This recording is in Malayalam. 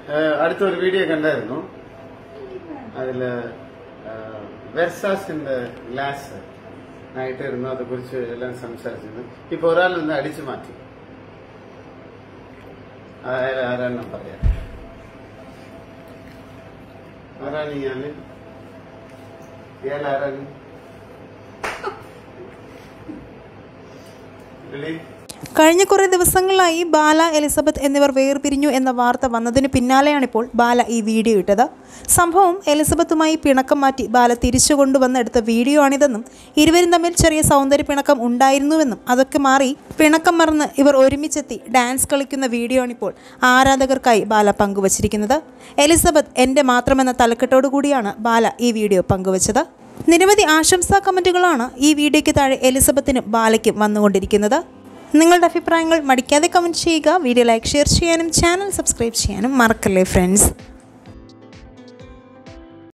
അടുത്തൊരു വീഡിയോ കണ്ടായിരുന്നു. അതില് വെർസാസിന്റെ ഗ്ലാസ് ആയിട്ടിരുന്നു, അതേക്കുറിച്ച് എല്ലാം സംസാരിച്ചിരുന്നു. ഇപ്പൊ ഒരാൾ നിന്ന് അടിച്ചു മാറ്റി. ആരാണെന്ന് പറയാം. ആരാണ് ഇയാള്? ഇയാൾ ആരാണ്? കഴിഞ്ഞ കുറേ ദിവസങ്ങളായി ബാല, എലിസബത്ത് എന്നിവർ വേർപിരിഞ്ഞു എന്ന വാർത്ത വന്നതിന് പിന്നാലെയാണിപ്പോൾ ബാല ഈ വീഡിയോ ഇട്ടത്. സംഭവം എലിസബത്തുമായി പിണക്കം മാറ്റി ബാല തിരിച്ചു കൊണ്ടുവന്നെടുത്ത വീഡിയോ ആണിതെന്നും ഇരുവരും തമ്മിൽ ചെറിയ സൗന്ദര്യ പിണക്കം ഉണ്ടായിരുന്നുവെന്നും അതൊക്കെ മാറി പിണക്കം മറന്ന് ഇവർ ഒരുമിച്ചെത്തി ഡാൻസ് കളിക്കുന്ന വീഡിയോ ആണിപ്പോൾ ആരാധകർക്കായി ബാല പങ്കുവച്ചിരിക്കുന്നത്. എലിസബത്ത് എൻ്റെ മാത്രമെന്ന തലക്കെട്ടോടു കൂടിയാണ് ബാല ഈ വീഡിയോ പങ്കുവച്ചത്. നിരവധി ആശംസാ കമൻറ്റുകളാണ് ഈ വീഡിയോയ്ക്ക് താഴെ എലിസബത്തിനും ബാലയ്ക്കും വന്നുകൊണ്ടിരിക്കുന്നത്. നിങ്ങളുടെ അഭിപ്രായങ്ങൾ മടിക്കാതെ കമൻറ്റ് ചെയ്യുക. വീഡിയോ ലൈക്ക്, ഷെയർ ചെയ്യാനും ചാനൽ സബ്സ്ക്രൈബ് ചെയ്യാനും മറക്കല്ലേ ഫ്രണ്ട്സ്.